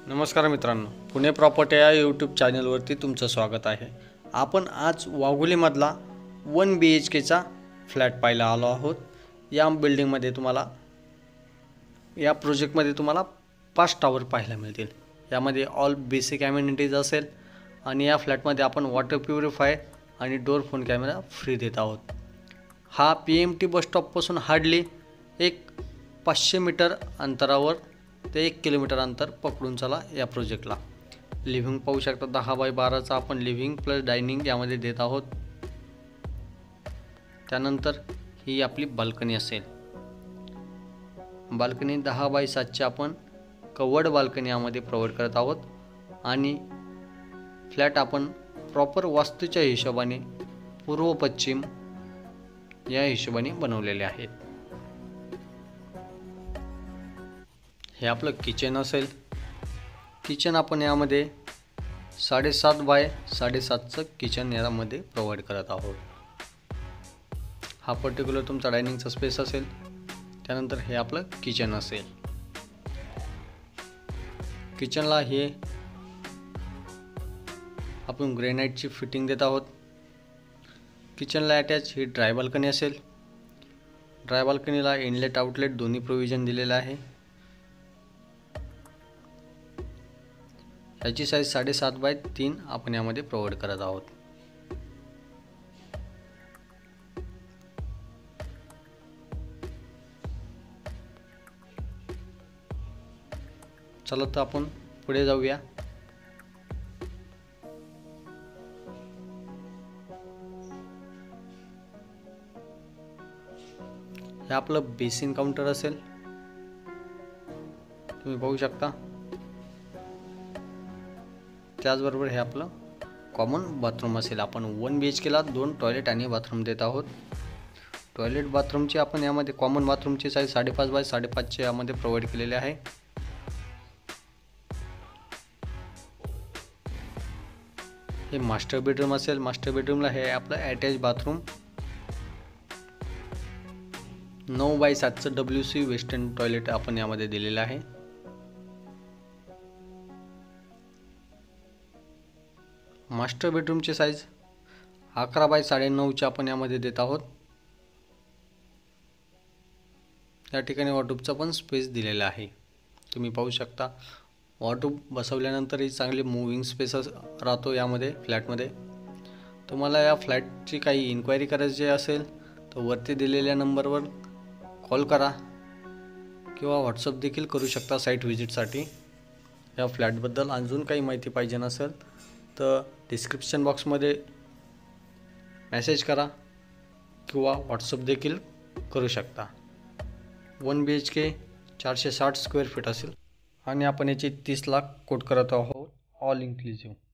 नमस्कार मित्रांनो, पुणे प्रॉपर्टी या यूट्यूब चॅनलवरती तुमचं स्वागत आहे। आपण आज वाघोलीमधला 1 BHKचा फ्लॅट पाहायला आलो आहोत। या बिल्डिंगमध्ये तुम्हाला या प्रोजेक्टमध्ये तुम्हाला 5 टावर पाहायला मिळतील। यामध्ये ऑल बेसिक ॲमेनिटीज असेल आणि या फ्लॅटमध्ये आपण वॉटर प्युरिफायर आणि डोर फोन कॅमेरा फ्री देत आहोत। हा PMT बस स्टॉपपासून हार्डली 500 मीटर अंतरावर ते 1 किलोमीटर अंतर पकडून चला। या प्रोजेक्टला लिव्हिंग पाहू शकता, 10 बाय 12चा आपण लिव्हिंग प्लस डायनिंग यामध्ये देत आहोत। त्यानंतर ही आपली बाल्कनी असेल। बाल्कनी 10 बाय 7ची आपण कवर्ड बाल्कनी यामध्ये प्रोव्हाइड करत आहोत आणि फ्लॅट आपण प्रॉपर वास्तूच्या हिशोबाने पूर्व पश्चिम या हिशोबाने बनवलेले आहेत। हे आपलं किचन असेल। किचन आपण यामध्ये 7.5 बाय 7.5चं किचन यामध्ये प्रोव्हाइड करत आहोत। हा पर्टिक्युलर तुमचा डायनिंगचा स्पेस असेल। त्यानंतर हे आपलं किचन असेल। किचनला हे आपण ग्रेनाइटची फिटिंग देत आहोत। किचनला अटॅच ही ड्राय बाल्कनी असेल। ड्राय बाल्कनीला इनलेट आउटलेट दोन्ही प्रोव्हिजन दिलेलं आहे। याची साइज 7.5 बाय 3 आपण यामध्ये प्रोव्हाइड करत आहोत। चला तर आपण पुढे जाऊया। हे आपलं बेसिन काउंटर असेल। तुम्ही पाहू शकता। त्याचबरोबर हे आपलं कॉमन बाथरूम असेल। आपण 1 BHKला 2 टॉयलेट आणि बाथरूम देत आहोत। टॉयलेट बाथरूमची आपण यामध्ये कॉमन बाथरूमची साइज 5.5 बाय 5.5चे यामध्ये प्रोव्हाइड केलेले आहे। हे मास्टर बेडरूम असेल। मास्टर बेडरूमला हे आपलं अटॅच बाथरूम 9 बाय 7चं WC वेस्टर्न टॉयलेट आपण यामध्ये दिलेलं आहे। मास्टर बेडरूमची साइज 11 बाय 9.5ची आपण यामध्ये देत आहोत। या ठिकाणी वॉर्डरोबचा पण स्पेस दिलेला आहे। तुम्ही पाहू शकता। वॉर्डरोब बसवल्यानंतर ही चांगली मूव्हिंग स्पेस राहतो यामध्ये फ्लॅटमध्ये। तुम्हाला या फ्लॅटची काही इन्क्वायरी करायची असेल तर वरती दिलेल्या नंबरवर कॉल करा किंवा व्हॉट्सअप देखील करू शकता साईट व्हिजिटसाठी। या फ्लॅटबद्दल अजून काही माहिती पाहिजे नसेल तर डिस्क्रिप्शन बॉक्समध्ये मेसेज करा किंवा व्हॉट्सअप देखील करू शकता। 1 BHK 460 स्क्वेअर फीट असेल आणि आपण याची 30 लाख कोट करत आहोत ऑल इन्क्लुसिव्ह।